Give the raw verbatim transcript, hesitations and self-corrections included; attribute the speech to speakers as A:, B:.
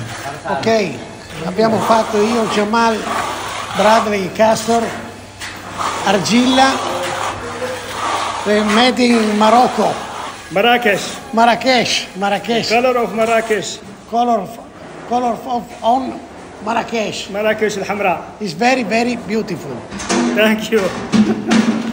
A: Ok, abbiamo fatto io, Jamal, Bradley, Castor, argilla, made in Morocco.
B: Marrakesh.
A: Marrakesh, Marrakesh.
B: The color of Marrakesh.
A: Color of, color of on Marrakesh.
B: Marrakesh الحمراء.
A: It's very, very beautiful.
B: Thank you.